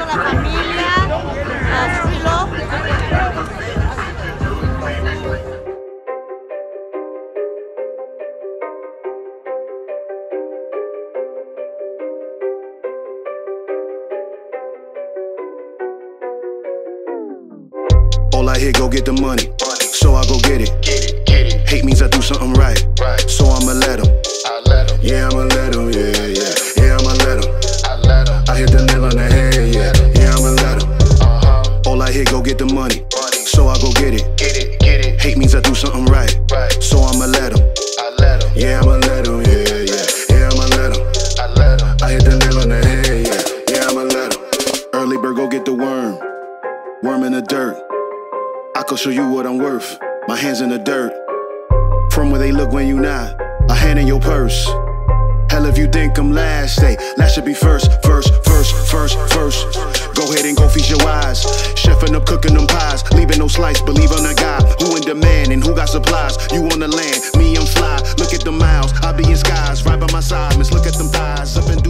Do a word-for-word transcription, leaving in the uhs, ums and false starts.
con la familia, asilo. All I hear, go get the money, so I go get it. Hate means I do something right, so I'ma let him. Yeah, I'ma let him, yeah, yeah. Yeah, I'ma let him. I hit the nail on the head, yeah. Yeah, I'ma let him. All I hear, go get the money, so I go get it. Hate means I do something right, so I'ma let him. Yeah, I'ma let him, yeah, yeah. Yeah, I'ma let him. I hit the nail on the head, yeah. Yeah, I'ma let him. Early bird, go get the worm. Worm in the dirt. I could show you what I'm worth. My hands in the dirt. From where they look when you not. A hand in your purse. Hell if you think I'm last, hey, last should be first, first, first, first, first. Go ahead and go feast your eyes. Chefing up, cooking them pies, leaving no slice. Believe on a guy who in demand and who got supplies. You on the land, me I'm fly. Look at the miles, I be in skies. Right by my side, miss look at them thighs. Up and